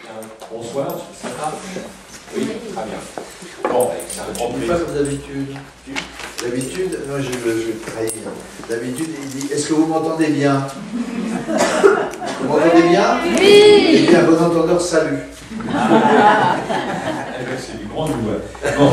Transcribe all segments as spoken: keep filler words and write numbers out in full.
Bonsoir, je ne sais pas. Oui, très bien. Bon, c'est un grand plaisir. Pas comme d'habitude. D'habitude, non, je, je vais te trahir. D'habitude, il dit, est-ce que vous m'entendez bien? Vous m'entendez bien? Oui. Eh bien, bon entendeur, salut. C'est du grand douai. Bon.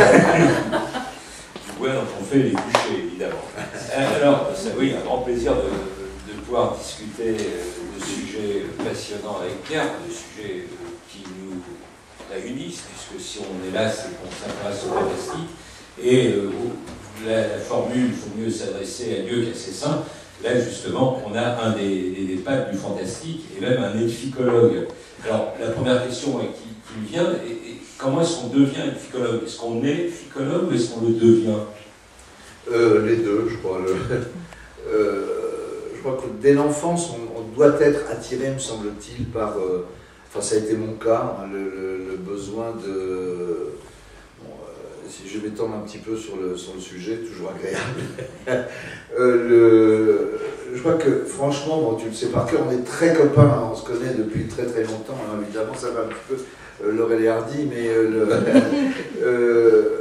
Du douai dont on fait les bûchers, évidemment. Alors, ça, oui, un grand plaisir de, de pouvoir discuter de sujets passionnants avec Pierre, de sujets qui nous réunissent, puisque si on est là, c'est qu'on s'intéresse au fantastique. Et euh, la, la formule, il faut mieux s'adresser à Dieu qu'à ses saints. Là, justement, on a un des, des, des pattes du fantastique, et même un elficologue. Alors, la première question qui, qui me vient, est, est comment est-ce qu'on devient elficologue? Est-ce qu'on est elficologue ou est-ce qu'on le devient? euh, Les deux, je crois. Le, euh, je crois que dès l'enfance, on, on doit être attiré, me semble-t-il, par... Euh, enfin, ça a été mon cas, hein, le, le, le besoin de... Si je m'étends un petit peu sur le, sur le sujet, toujours agréable. euh, le, je crois que, franchement, bon, tu le sais par cœur, on est très copains, hein, on se connaît depuis très très longtemps. Hein, évidemment, ça va un petit peu euh, Laurel et Hardy, mais euh, le, euh,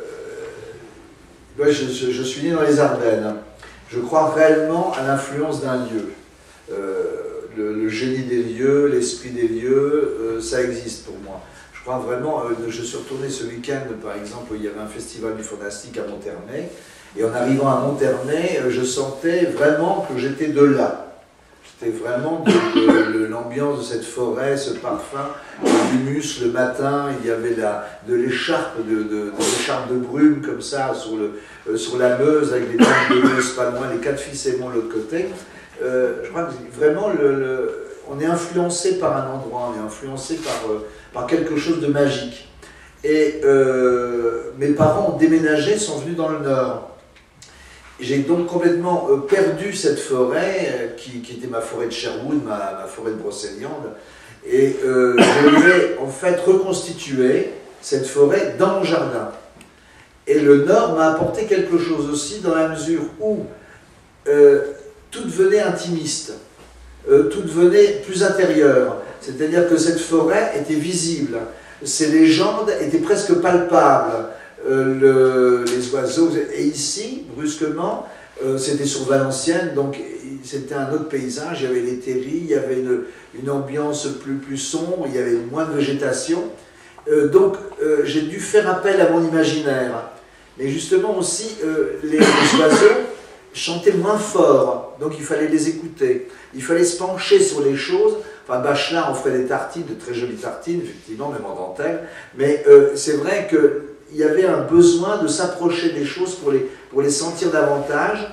ouais, je, je, je suis né dans les Ardennes. Je crois réellement à l'influence d'un lieu. Euh, le, le génie des lieux, l'esprit des lieux, euh, ça existe pour moi. Je crois vraiment, euh, je suis retourné ce week-end, par exemple, où il y avait un festival du fantastique à Monternay, et en arrivant à Monternay, euh, je sentais vraiment que j'étais de là. J'étais vraiment de, de, de l'ambiance de cette forêt, ce parfum, l'humus le matin, il y avait la, de l'écharpe de, de, de, l'écharpe de brume comme ça sur, le, euh, sur la Meuse, avec les tentes de Meuse pas loin, les quatre fils aimants de l'autre côté. Euh, je crois que vraiment, le, le, on est influencé par un endroit, on est influencé par... Euh, par quelque chose de magique. Et euh, mes parents ont déménagé, sont venus dans le Nord. J'ai donc complètement euh, perdu cette forêt, euh, qui, qui était ma forêt de Sherwood, ma, ma forêt de Brocéliande, et euh, je l'ai en fait reconstitué, cette forêt, dans mon jardin. Et le Nord m'a apporté quelque chose aussi, dans la mesure où euh, tout devenait intimiste, euh, tout devenait plus intérieur. C'est-à-dire que cette forêt était visible, ces légendes étaient presque palpables, euh, le, les oiseaux, et ici, brusquement, euh, c'était sur Valenciennes, donc c'était un autre paysage, il y avait les terris, il y avait une, une ambiance plus, plus sombre, il y avait moins de végétation, euh, donc euh, j'ai dû faire appel à mon imaginaire. Mais justement aussi, euh, les, les oiseaux chantaient moins fort, donc il fallait les écouter, il fallait se pencher sur les choses. Enfin, Bachelard, on ferait des tartines, de très jolies tartines, effectivement, même en dentelle. Mais euh, c'est vrai qu'il y avait un besoin de s'approcher des choses pour les, pour les sentir davantage.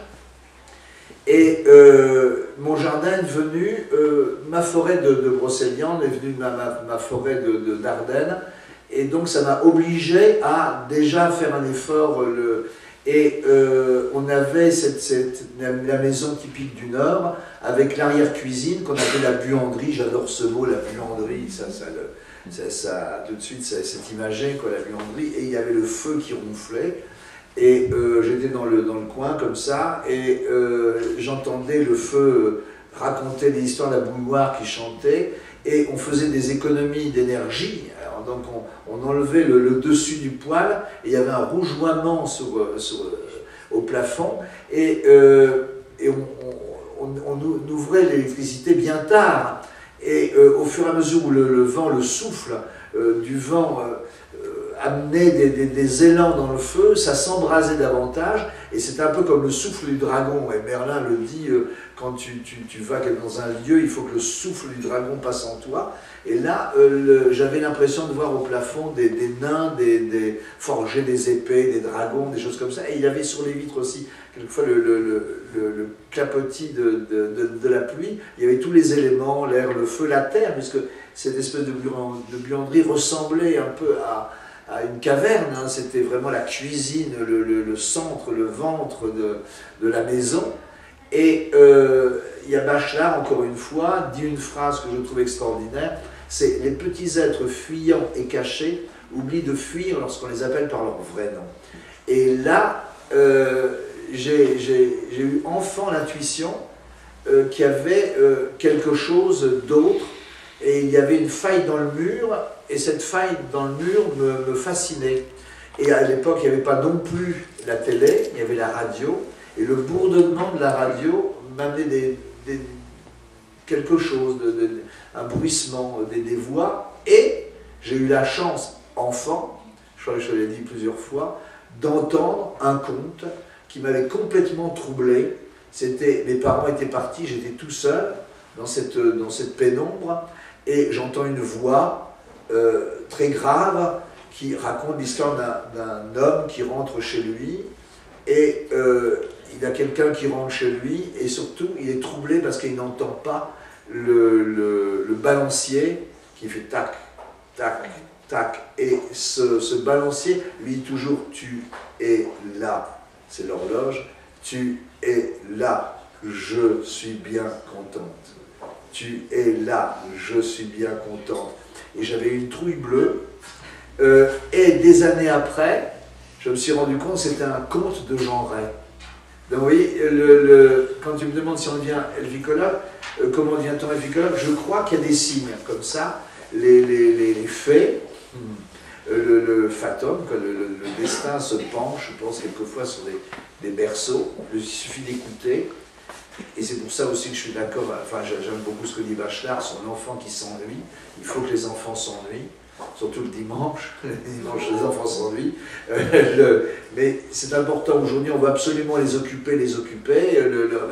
Et euh, mon jardin est devenu, euh, ma forêt de, de Brocéliande est devenue ma, ma, ma forêt de, de, d'Ardennes. Et donc, ça m'a obligé à déjà faire un effort. Le, Et euh, on avait cette, cette, la maison typique du Nord, avec l'arrière-cuisine qu'on appelait la buanderie. J'adore ce mot, la buanderie, ça, ça, le, ça, ça tout de suite, c'est imagé, quoi, la buanderie. Et il y avait le feu qui ronflait. Et euh, j'étais dans le, dans le coin, comme ça, et euh, j'entendais le feu raconter des histoires, la bouilloire qui chantait, et on faisait des économies d'énergie. Donc on, on enlevait le, le dessus du poêle et il y avait un rougeoiement sur, sur, au plafond et, euh, et on, on, on, on ouvrait l'électricité bien tard et euh, au fur et à mesure où le, le vent, le souffle euh, du vent euh, amenait des, des, des élans dans le feu, ça s'embrasait davantage et c'est un peu comme le souffle du dragon. Et Merlin le dit, euh, quand tu, tu, tu vas dans un lieu, il faut que le souffle du dragon passe en toi. Et là, euh, j'avais l'impression de voir au plafond des, des nains, des, des, forger des épées, des dragons, des choses comme ça. Et il y avait sur les vitres aussi, quelquefois, le, le, le, le, le clapotis de, de, de, de la pluie. Il y avait tous les éléments, l'air, le feu, la terre, puisque cette espèce de, de buanderie ressemblait un peu à, à une caverne. Hein. C'était vraiment la cuisine, le, le, le centre, le ventre de, de la maison. Et euh, il y a Bachelard, encore une fois, dit une phrase que je trouve extraordinaire, c'est « Les petits êtres fuyants et cachés oublient de fuir lorsqu'on les appelle par leur vrai nom ». Et là, euh, j'ai eu enfant l'intuition euh, qu'il y avait euh, quelque chose d'autre, et il y avait une faille dans le mur, et cette faille dans le mur me, me fascinait. Et à l'époque, il n'y avait pas non plus la télé, il y avait la radio, et le bourdonnement de la radio m'amenait des, des, quelque chose, de, de, un bruissement, des, des voix, et j'ai eu la chance, enfant, je crois que je l'ai dit plusieurs fois, d'entendre un conte qui m'avait complètement troublé. C'était, mes parents étaient partis, j'étais tout seul dans cette, dans cette pénombre, et j'entends une voix euh, très grave qui raconte l'histoire d'un homme qui rentre chez lui, et euh, il y a quelqu'un qui rentre chez lui, et surtout il est troublé parce qu'il n'entend pas le, le, le balancier qui fait tac, tac, tac, et ce, ce balancier lui dit toujours « tu es là », c'est l'horloge, « tu es là, je suis bien contente ». Tu es là, je suis bien contente. Et j'avais une trouille bleue. Euh, et des années après, je me suis rendu compte que c'était un conte de Jean Ray. Donc vous voyez, le, le, quand tu me demandes si on devient elficologue, euh, comment devient-on elficologue, je crois qu'il y a des signes comme ça. Les, les, les, les fées, euh, le, le fatum, que le, le, le destin se penche, je pense quelquefois sur des, des berceaux. Il suffit d'écouter. Et c'est pour ça aussi que je suis d'accord, enfin j'aime beaucoup ce que dit Bachelard, son enfant qui s'ennuie, il faut que les enfants s'ennuient, surtout le dimanche, le dimanche les enfants s'ennuient, euh, le, mais c'est important aujourd'hui, on va absolument les occuper, les occuper, le, le,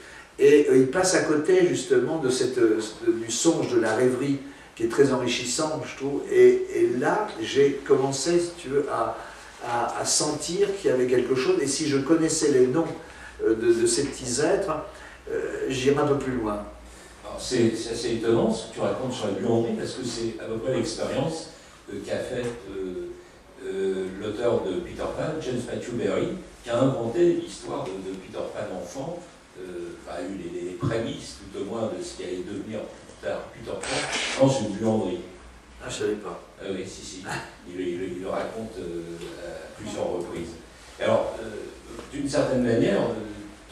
et euh, ils passent à côté justement de cette, de, du songe, de la rêverie, qui est très enrichissant, je trouve, et, et là j'ai commencé, si tu veux, à, à, à sentir qu'il y avait quelque chose, et si je connaissais les noms de, de ces petits êtres, euh, j'irai un peu plus loin. C'est assez étonnant ce que tu racontes sur la buanderie, parce que c'est à peu près l'expérience euh, qu'a faite euh, euh, l'auteur de Peter Pan, James Matthew Barrie, qui a inventé l'histoire de, de Peter Pan enfant, euh, enfin, a eu les, les prémices, tout au moins, de ce qui allait devenir plus tard Peter Pan, dans une buanderie. Ah, je ne savais pas. Ah oui, si, si. Il, il, il le raconte euh, à plusieurs reprises. Alors, euh, d'une certaine manière, ton,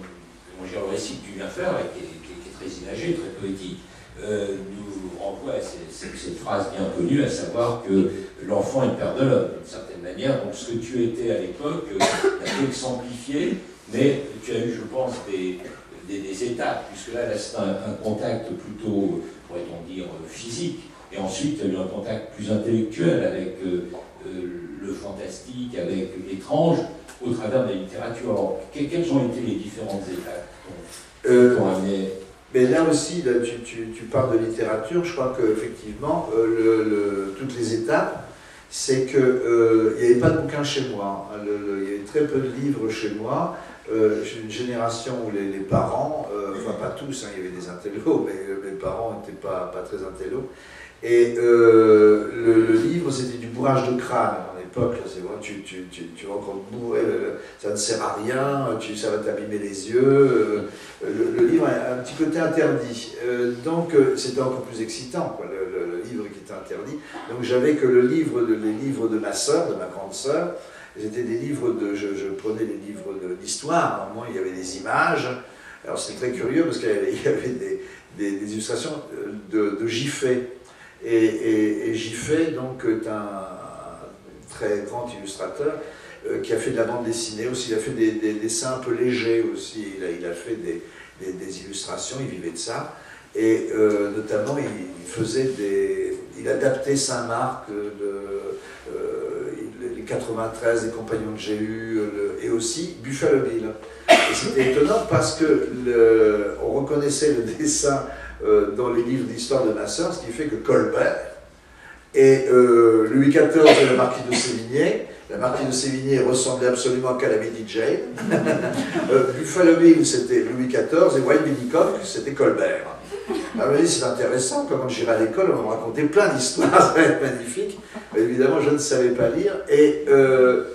ton le récit que tu viens faire, qui est, qui est, qui est très imagé, très poétique, euh, nous renvoie à cette, cette, cette phrase bien connue, à savoir que l'enfant est le père de l'homme, d'une certaine manière. Donc ce que tu étais à l'époque, tu as fait s'amplifier, mais tu as eu, je pense, des, des, des étapes, puisque là, là c'est un, un contact plutôt, pourrait-on dire, physique, et ensuite tu as eu un contact plus intellectuel avec euh, euh, le fantastique, avec l'étrange, au travers de la littérature. Alors, quelles ont été les différentes étapes qui euh, t'ont amené? Mais là aussi, là, tu, tu, tu parles de littérature, je crois qu'effectivement, euh, le, le, toutes les étapes, c'est qu'il euh, n'y avait pas de bouquin chez moi, hein, le, le, il y avait très peu de livres chez moi. Euh, j'ai une génération où les, les parents, euh, enfin pas tous, hein, il y avait des intellos, mais euh, mes parents n'étaient pas, pas très intellos. Et euh, le, le livre, c'était du bourrage de crâne à l'époque. C'est vrai, tu, tu, tu, tu vas encore bourrer, ça ne sert à rien, tu, ça va t'abîmer les yeux. Euh, le, le livre a un petit côté interdit. Euh, donc, euh, c'était encore plus excitant, quoi, le, le, le livre qui était interdit. Donc, j'avais que le livre de, les livres de ma sœur, de ma grande sœur. C'était des livres de. Je, je prenais les livres d'histoire. Au moins, il y avait des images. Alors, c'était très curieux parce qu'il y avait des, des, des illustrations de, de Giffey. Et, et, et Giffey, donc, est un, un très grand illustrateur euh, qui a fait de la bande dessinée aussi. Il a fait des, des dessins un peu légers aussi. Il a, il a fait des, des, des illustrations, il vivait de ça. Et euh, notamment, il, il faisait des. Il adaptait Saint-Marc, de, euh, les quatre-vingt-treize, les Compagnons de Jéhu, le, et aussi Buffalo Bill. Et c'était étonnant parce que le, on reconnaissait le dessin dans les livres d'histoire de ma sœur, ce qui fait que Colbert et euh, Louis quatorze et la marquise de Sévigné, la marquise de Sévigné ressemblait absolument à Calamity Jane, euh, Buffalo Bill c'était Louis quatorze et Wild Billy Cock c'était Colbert. Ah oui, c'est intéressant, quand j'irai à l'école, on me racontait plein d'histoires, ça va être magnifique, mais évidemment je ne savais pas lire, et euh,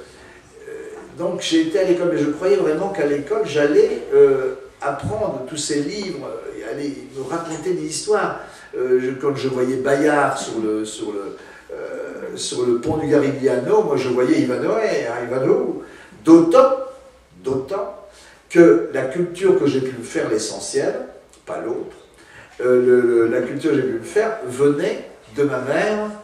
donc j'ai été à l'école, mais je croyais vraiment qu'à l'école j'allais euh, apprendre tous ces livres, aller me raconter des histoires. Euh, je, quand je voyais Bayard sur le, sur, le, euh, sur le pont du Garigliano, moi je voyais Ivanhoe, hein, Ivanhoe. D'autant, d'autant que la culture que j'ai pu me faire, l'essentiel, pas l'autre, euh, le, le, la culture que j'ai pu me faire venait de ma mère,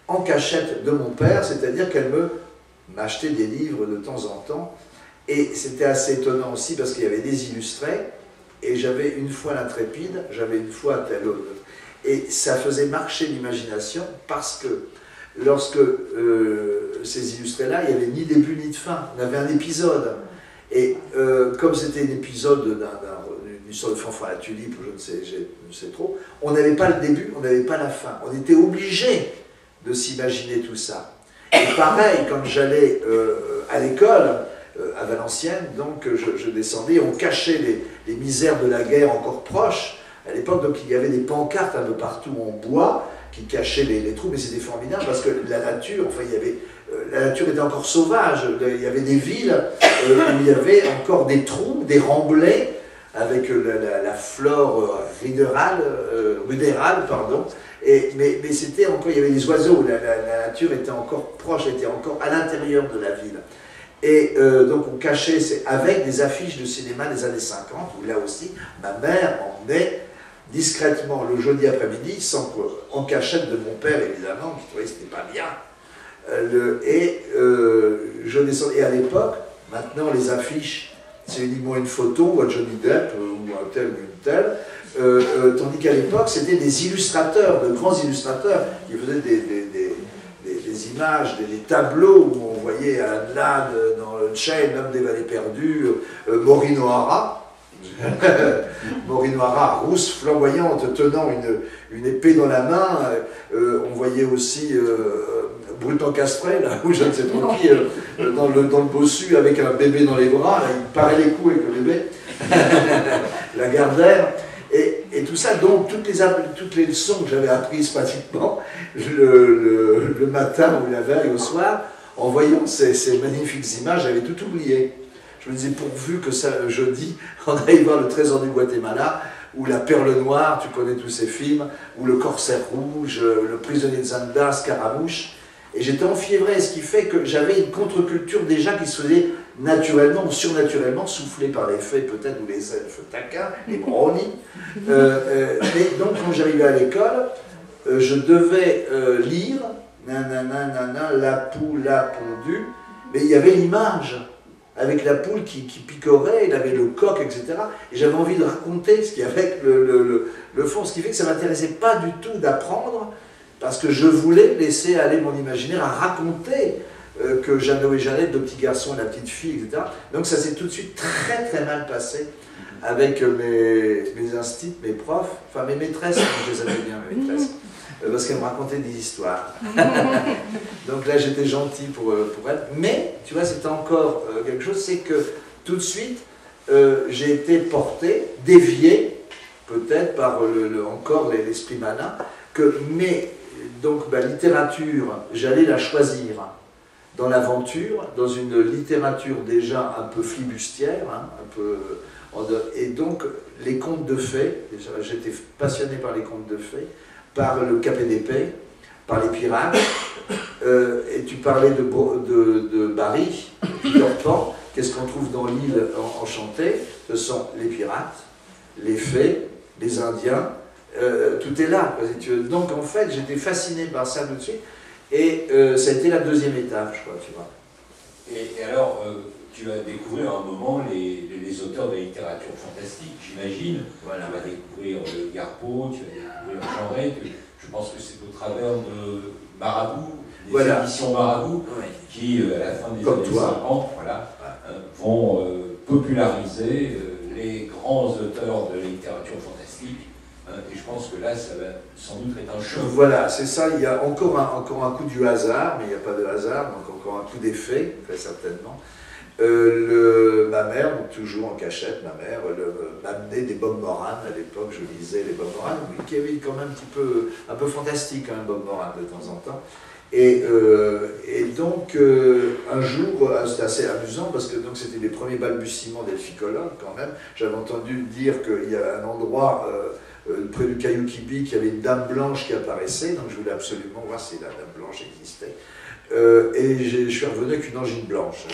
en cachette de mon père, c'est-à-dire qu'elle me m'achetait des livres de temps en temps. Et c'était assez étonnant aussi parce qu'il y avait des illustrés, et j'avais une fois l'Intrépide, j'avais une fois tel autre. Et ça faisait marcher l'imagination parce que lorsque euh, ces illustrés-là, il n'y avait ni début ni de fin, on avait un épisode. Et euh, comme c'était un épisode d'une histoire de Fanfan à la tulipe, je ne sais, je ne sais trop, on n'avait pas le début, on n'avait pas la fin. On était obligé de s'imaginer tout ça. Et pareil, quand j'allais euh, à l'école, euh, à Valenciennes, donc je, je descendais, on cachait les, les misères de la guerre encore proches. À l'époque, donc, il y avait des pancartes un peu partout en bois qui cachaient les, les trous, mais c'était formidable parce que la nature, enfin, il y avait, euh, la nature était encore sauvage. Il y avait des villes euh, où il y avait encore des trous, des remblais avec euh, la, la, la flore euh, rudérale, euh, rudérale, pardon. Et, mais mais c'était encore, il y avait des oiseaux, la, la, la nature était encore proche, était encore à l'intérieur de la ville. Et euh, donc on cachait avec des affiches de cinéma des années cinquante, où là aussi, ma mère emmenait discrètement le jeudi après-midi, sans en cachette de mon père évidemment, qui trouvait que c'était pas bien. Euh, le, et euh, je descendais, et à l'époque, maintenant les affiches, c'est uniquement une photo, ou un Johnny Depp, ou un tel ou une telle, euh, euh, tandis qu'à l'époque, c'était des illustrateurs, de grands illustrateurs, qui faisaient des, des, des, des, des images, des, des tableaux, où on voyait Alan Ladd dans le Chain, l'homme des vallées perdues, euh, Maureen O'Hara, Maureen O'Hara, rousse, flamboyante, tenant une, une épée dans la main. Euh, on voyait aussi euh, Bruton Castré, là, ou je ne sais pas qui, euh, dans, le, dans le bossu avec un bébé dans les bras. Là, il parait les coups avec le bébé. La Gardère. Et, et tout ça, donc, toutes les, toutes les leçons que j'avais apprises pratiquement le, le, le matin ou la veille au soir, en voyant ces, ces magnifiques images, j'avais tout oublié. Je me disais, pourvu que ça, jeudi, on aille voir le Trésor du Guatemala, ou La Perle Noire, tu connais tous ces films, ou Le Corsaire Rouge, Le Prisonnier de Zanda, Scaramouche. Et j'étais enfiévré, ce qui fait que j'avais une contre-culture déjà qui se faisait naturellement ou surnaturellement, soufflée par les fées peut-être, ou les elfes taquins, les brownies. Euh, euh, mais donc, quand j'arrivais à l'école, euh, je devais euh, lire, nanana, nanana, la poule a pondu, mais il y avait l'image, avec la poule qui, qui picorait, il avait le coq, et cetera. Et j'avais envie de raconter ce qu'il y avait avec le, le, le, le fond, ce qui fait que ça ne m'intéressait pas du tout d'apprendre, parce que je voulais laisser aller mon imaginaire à raconter euh, que Jeannot et Jeannette, deux petits garçons et la petite fille, et cetera. Donc ça s'est tout de suite très très mal passé avec mes, mes instits, mes profs, enfin mes maîtresses, je les aimais bien, mes maîtresses, euh, parce qu'elles me racontaient des histoires. Donc là j'étais gentil pour, pour elles, mais tu vois, c'était encore euh, quelque chose, c'est que tout de suite, euh, j'ai été porté, dévié, peut-être par le, le, encore l'esprit malin, que mes donc ma littérature, j'allais la choisir dans l'aventure, dans une littérature déjà un peu flibustière, hein, un peu, et donc les contes de fées, j'étais passionné par les contes de fées, par le Capet d'épée, par les pirates, euh, et tu parlais de, de, de Barry, Peter Pan, qu'est-ce qu'on trouve dans l'île enchantée? Ce sont les pirates, les fées, les Indiens, Euh, tout est là. Donc en fait, j'étais fasciné par ça tout de suite, et euh, ça a été la deuxième étape, je crois, tu vois. Et, et alors, euh, tu vas découvrir à un moment les, les, les auteurs de la littérature fantastique, j'imagine. Voilà. Tu vas découvrir euh, Garpeau, tu vas découvrir Jean que je pense que c'est au travers de Marabout, des voilà. éditions Marabout, ouais. qui, euh, à la fin des Comme années toi. cinquante, voilà, euh, vont euh, populariser euh, les grands auteurs de la littérature fantastique. Et je pense que là, ça va sans doute être un choc. Voilà, c'est ça, il y a encore un, encore un coup du hasard, mais il n'y a pas de hasard, donc encore un coup d'effet, très certainement. Euh, le, ma mère, donc toujours en cachette, ma mère, m'amenait des Bob Moran, à l'époque je lisais les Bob Moran, qui avait quand même un petit peu, un peu fantastique, hein, Bob Moran de temps en temps. Et, euh, et donc, euh, un jour, c'était assez amusant, parce que c'était les premiers balbutiements d'Elphicologue quand même, j'avais entendu dire qu'il y a un endroit... Euh, Euh, près du Caillou Kibi, qu'il y avait une dame blanche qui apparaissait, donc je voulais absolument voir si la dame blanche existait. Euh, et je suis revenu avec une angine blanche.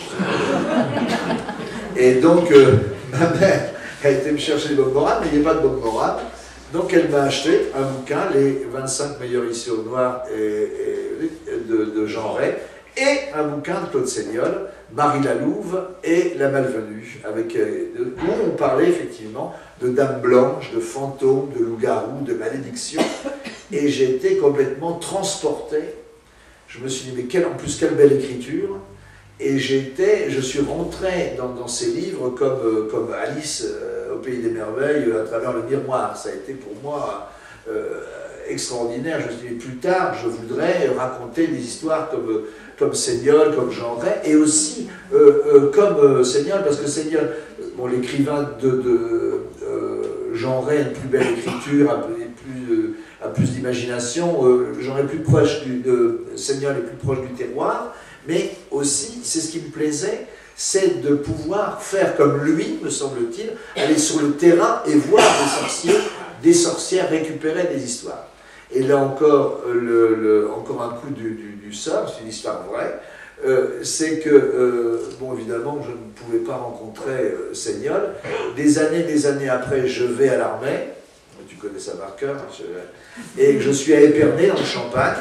Et donc, euh, ma mère a été me chercher Bob Moran, mais il n'y a pas de Bob Moran. Donc elle m'a acheté un bouquin, les vingt-cinq meilleurs ici au noir et, et, de, de Jean Ray, et un bouquin de Claude Seignol, Marie Lalouve et La Malvenue, avec, où on parlait effectivement de dames blanches, de fantômes, de loups-garous, de malédictions, et j'ai été complètement transporté. Je me suis dit, mais quelle, en plus, quelle belle écriture. Et j'étais, je suis rentré dans, dans ces livres comme, comme Alice euh, au Pays des Merveilles à travers le miroir. Ça a été pour moi euh, extraordinaire. Je me suis dit, plus tard, je voudrais raconter des histoires comme, comme Seignol, comme Jean Ray, et aussi euh, euh, comme euh, Seignol, parce que Seignol, bon, l'écrivain de, de euh, Jean Ray a une plus belle écriture, a plus, euh, a plus d'imagination. Euh, Jean Ray est plus proche du, de Seignol est plus proche du terroir. Mais aussi, c'est ce qui me plaisait, c'est de pouvoir faire comme lui, me semble-t-il, aller sur le terrain et voir des sorciers, des sorcières récupérer des histoires. Et là encore, le, le, encore un coup du, du, du sort, c'est une histoire vraie, euh, c'est que, euh, bon évidemment, je ne pouvais pas rencontrer euh, Seignol. Des années, des années après, je vais à l'armée, tu connais ça par cœur, je, et je suis à Épernay, dans le Champagne,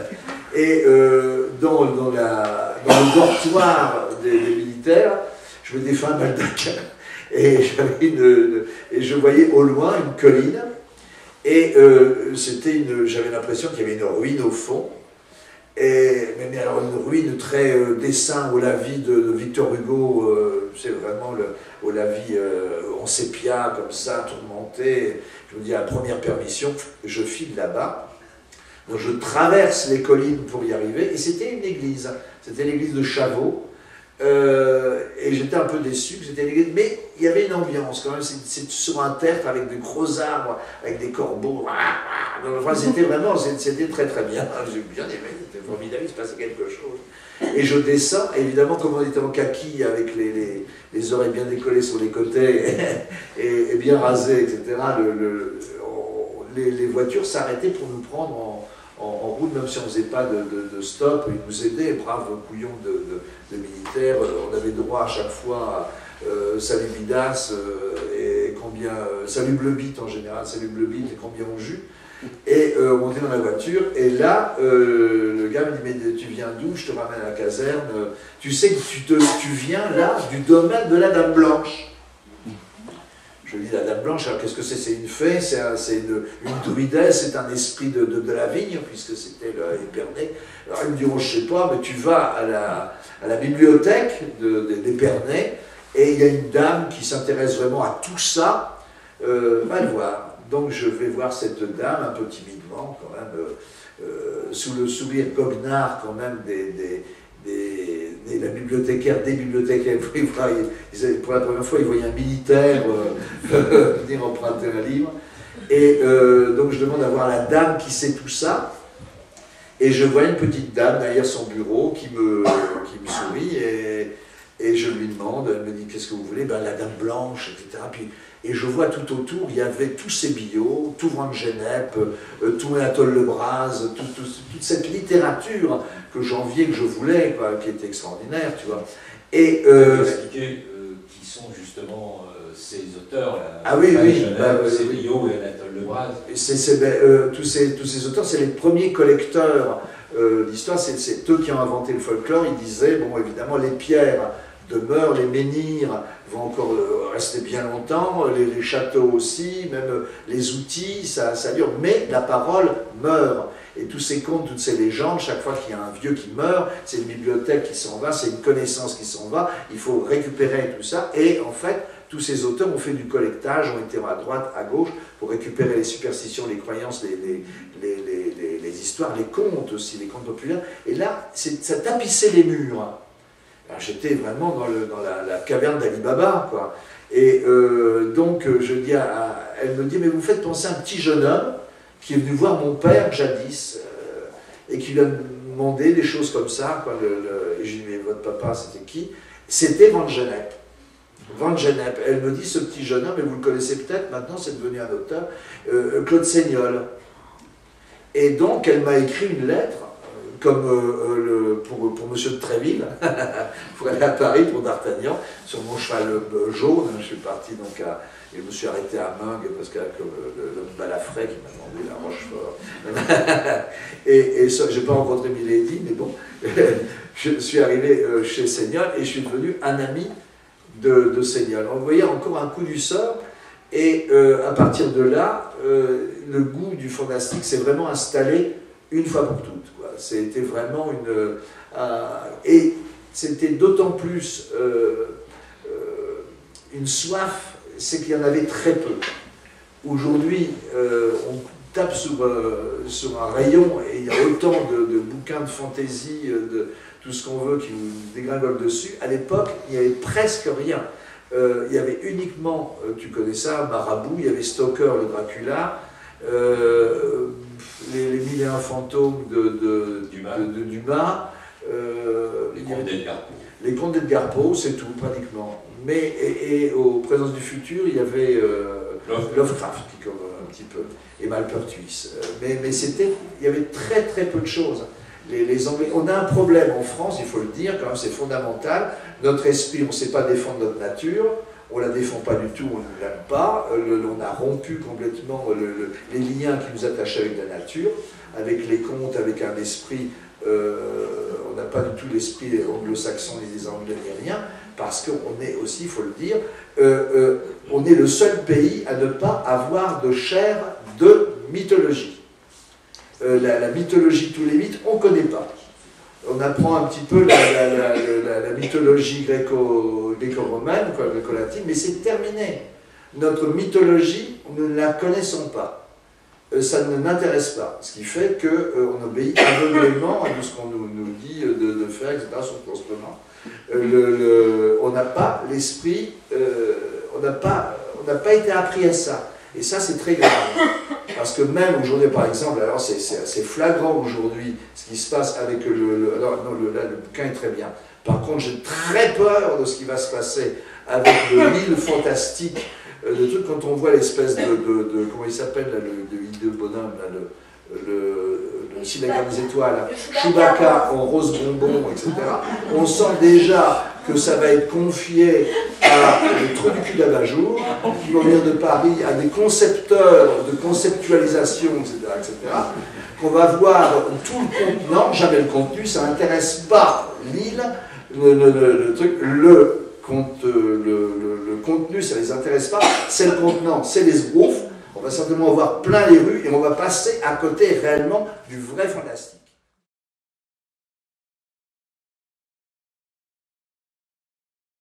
et euh, dans, dans, la, dans le dortoir des, des militaires, je me défais un baldaquin, et, une, une, et je voyais au loin une colline, et euh, j'avais l'impression qu'il y avait une ruine au fond, et, mais, mais alors une ruine très euh, dessin au lavis de, de Victor Hugo, euh, c'est vraiment le, au lavis euh, en sépia, comme ça, tourmenté. Je me dis, à la première permission, je file là-bas. Donc je traverse les collines pour y arriver, et c'était une église, c'était l'église de Chavaux, euh, et j'étais un peu déçu que c'était l'église, mais il y avait une ambiance quand même, c'est sur un tertre avec de gros arbres, avec des corbeaux, enfin, c'était vraiment, c'était très très bien, j'ai bien aimé, c'était formidable, il se passait quelque chose. Et je descends, évidemment, comme on était en kaki, avec les, les, les oreilles bien décollées sur les côtés, et, et, et bien rasées, et cetera, le, le, on, les, les voitures s'arrêtaient pour nous prendre en En, en route, même si on ne faisait pas de, de, de stop, ils nous aidaient, braves couillons de, de, de militaires. On avait droit à chaque fois à euh, salut Bidas euh, et combien, euh, salut Bleu Bit en général, salut Bleu Bit et combien on jus. Et euh, on était dans la voiture, et là, euh, le gars me dit, mais tu viens d'où? Je te ramène à la caserne. Tu sais que tu, te, tu viens là du domaine de la Dame Blanche. Je lui dis, la Dame Blanche, alors qu'est-ce que c'est? C'est une fée, c'est un, une, une druidesse, c'est un esprit de, de, de la vigne, puisque c'était Épernay. Alors il me dit, oh, je ne sais pas, mais tu vas à la, à la bibliothèque d'Épernay, et il y a une dame qui s'intéresse vraiment à tout ça, euh, va le voir. Donc je vais voir cette dame, un peu timidement, quand même, euh, euh, sous le sourire goguenard, quand même, des... des Des, des, la bibliothécaire, des bibliothécaires, ils, ils, pour la première fois, ils voyaient un militaire euh, venir emprunter un livre. Et euh, donc je demande à voir la dame qui sait tout ça. Et je vois une petite dame derrière son bureau qui me, qui me sourit. Et, et je lui demande, elle me dit, qu'est-ce que vous voulez? Ben, la Dame Blanche, et cetera. Puis, et je vois tout autour, il y avait tous ces billots, tout Van Gennep, euh, tout Anatole Lebras, tout, tout, toute cette littérature que j'enviais, que je voulais, quoi, qui était extraordinaire, tu vois. Et euh, expliquer euh, qui sont justement euh, ces auteurs, là, ah oui, oui, Gennep, bah, ces oui. billots et Anatole Lebras. C est, c est, ben, euh, tous, ces, tous ces auteurs, c'est les premiers collecteurs euh, d'histoire, c'est eux qui ont inventé le folklore. Ils disaient, bon, évidemment, les pierres demeurent, les menhirs vont encore rester bien longtemps, les, les châteaux aussi, même les outils, ça, ça dure, mais la parole meurt. Et tous ces contes, toutes ces légendes, chaque fois qu'il y a un vieux qui meurt, c'est une bibliothèque qui s'en va, c'est une connaissance qui s'en va, il faut récupérer tout ça, et en fait, tous ces auteurs ont fait du collectage, ont été à droite, à gauche, pour récupérer les superstitions, les croyances, les, les, les, les, les, les histoires, les contes aussi, les contes populaires, et là, ça tapissait les murs. J'étais vraiment dans, le, dans la, la caverne d'Ali Baba, quoi. Et euh, donc, je dis à, à, elle me dit, mais vous faites penser à un petit jeune homme qui est venu voir mon père jadis, euh, et qui lui a demandé des choses comme ça, quoi. Le, le, et je lui dis, mais votre papa, c'était qui? C'était Van Gennep. Van Gennep. Elle me dit, ce petit jeune homme, et vous le connaissez peut-être, maintenant c'est devenu un auteur, euh, Claude Seignol. Et donc, elle m'a écrit une lettre comme euh, le, pour, pour Monsieur de Tréville, pour aller à Paris pour D'Artagnan, sur mon cheval euh, jaune. Je suis parti donc à, et je me suis arrêté à Meung parce qu'il y a l'homme Balafré qui m'a demandé la Rochefort. et et je n'ai pas rencontré Milady, mais bon, je suis arrivé euh, chez Seignol et je suis devenu un ami de, de Seignol. On voyait encore un coup du sort. Et euh, à partir de là, euh, le goût du fantastique s'est vraiment installé une fois pour toutes. C'était vraiment une... Euh, et c'était d'autant plus euh, euh, une soif, c'est qu'il y en avait très peu. Aujourd'hui, euh, on tape sur, euh, sur un rayon et il y a autant de, de bouquins de fantaisie, de tout ce qu'on veut qui nous dégringole dessus. À l'époque, il n'y avait presque rien. Euh, il y avait uniquement, euh, tu connais ça, Marabout, il y avait Stoker, le Dracula, euh, les, les mille et un fantômes de, de Dumas, de, de Dumas euh, les contes d'Edgar Poe. Les contes d'Edgar Poe, c'est tout, pratiquement. Mais, et, et aux Présences du futur, il y avait euh, Lovecraft. Lovecraft, qui comme un petit peu, et Malpertuis. Euh, mais mais c'était, il y avait très très peu de choses. Les, les Anglais, on a un problème en France, il faut le dire, quand même, c'est fondamental. Notre esprit, on ne sait pas défendre notre nature, on ne la défend pas du tout, on ne l'aime pas. Le, on a rompu complètement le, le, les liens qui nous attachaient avec la nature, avec les contes, avec un esprit. Euh, on n'a pas du tout l'esprit anglo-saxon, ni des Anglais, ni rien, parce qu'on est aussi, il faut le dire, euh, euh, on est le seul pays à ne pas avoir de chair de mythologie. Euh, la, la mythologie, tous les mythes, on ne connaît pas. On apprend un petit peu la, la, la, la, la mythologie gréco-romaine, gréco-latine, mais c'est terminé. Notre mythologie, nous ne la connaissons pas. Euh, ça ne m'intéresse pas. Ce qui fait qu'on euh, obéit aveuglément à tout ce qu'on nous, nous dit de, de faire, et cetera, sur le instrument. Euh, le, le, on n'a pas l'esprit, euh, on n'a pas, on n'a pas été appris à ça. Et ça, c'est très grave. Parce que même aujourd'hui, par exemple, alors c'est assez flagrant aujourd'hui ce qui se passe avec le... le alors, non, le, là, le bouquin est très bien. Par contre, j'ai très peur de ce qui va se passer avec l'île fantastique, euh, de trucs quand on voit l'espèce de, de, de... Comment il s'appelle, le, le hideux bonhomme, là, le... le le Cinéma des étoiles, Chewbacca en rose bonbon, et cetera. On sent déjà que ça va être confié à des trous du cul d'abat-jour, qui vont venir de Paris, à des concepteurs de conceptualisation, et cetera, et cetera, qu'on va voir tout le contenant, jamais le contenu, ça n'intéresse pas l'île, le, le, le, le truc, le, compte, le, le, le contenu, ça ne les intéresse pas, c'est le contenant, c'est les sbroufs. On va certainement voir plein les rues et on va passer à côté réellement du vrai fantastique.